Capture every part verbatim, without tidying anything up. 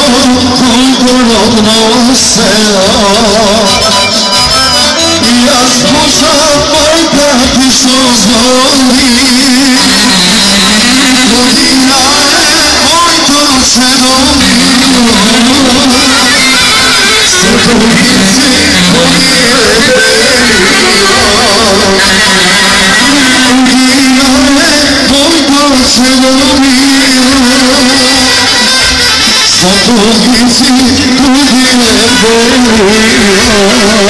kulturno se ja slušam majka ti što zvoni godina je moj to se domio Srbovici koji je belio godina je moj to se domio Srbovici koji je belio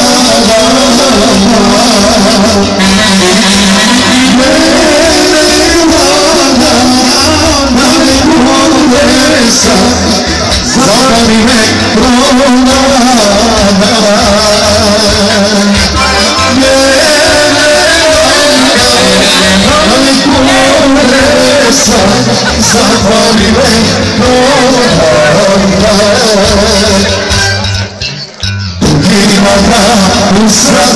Mene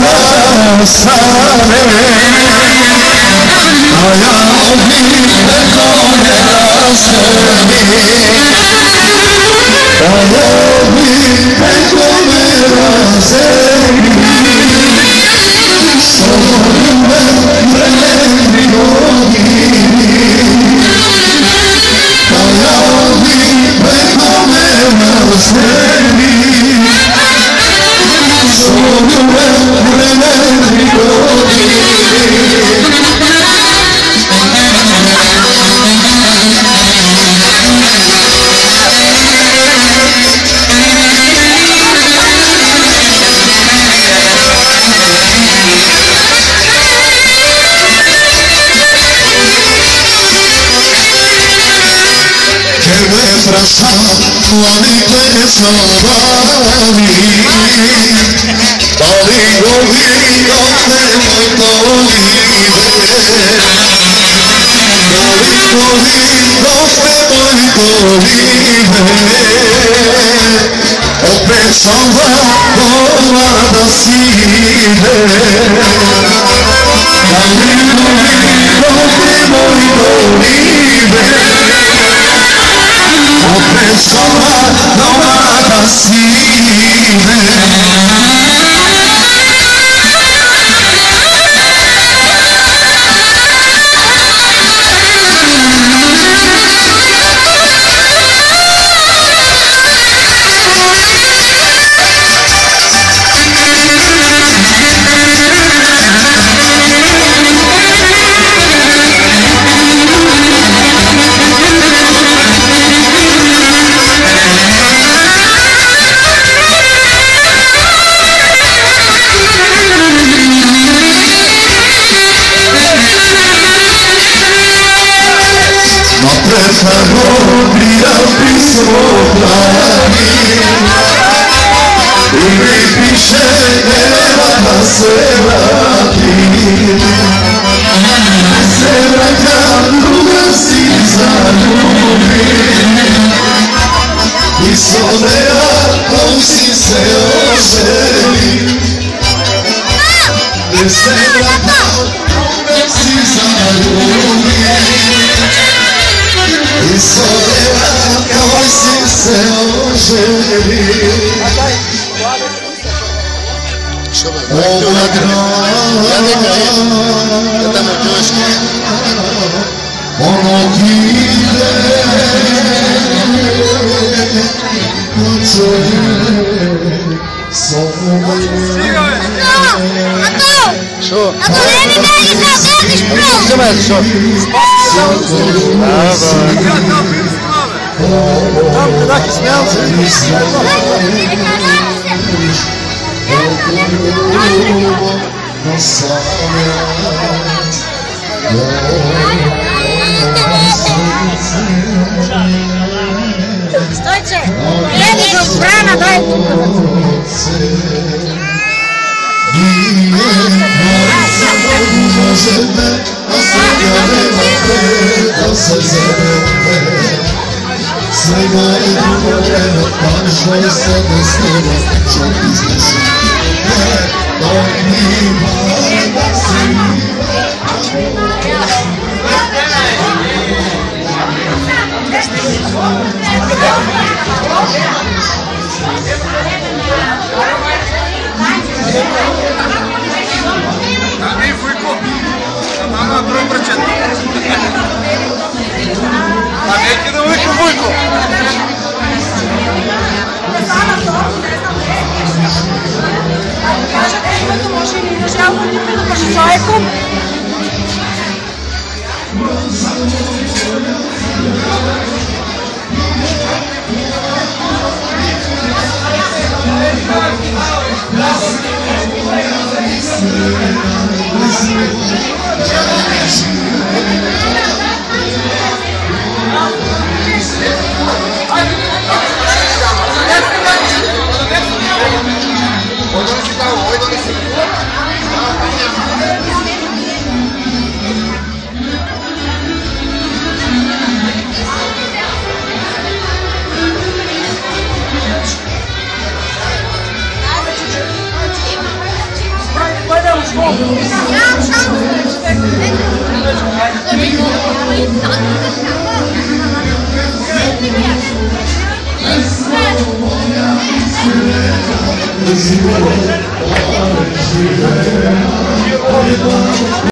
sare Ayavi bekone rasemi Ayavi bekone rasemi Sorume vremeni gogi Ayavi bekone rasemi Sorume vremeni gogi Mali pesavali, ali govino nemoj tolive, ali govino nemoj tolive, opet sam vadova da sive, ali govino nemoj tolive. Opet sola novata sine Prefavoria pismoplani I mi piše nema da se vratim Se vraćam druga si zaljubim I sonera kom si se oželim Ne se vraćam druga si zaljubim I soljeva kao si se oželi Ovoga grana Ono ide Kuće Što? A to ne mi dalje da gledaš pro! Što me što? Tam taki śmiałcy. Stojcie! Jedni go brana daj tu! Svega je drugo vreme, pažno je sada s teba, što iznesu ne, dok mi vada se Ej, Vujko, mama broj brčet. A neki da Vujko, Vujko. Kažete, Vujko može i ne želimo ni bilo baš čovjekom. Život,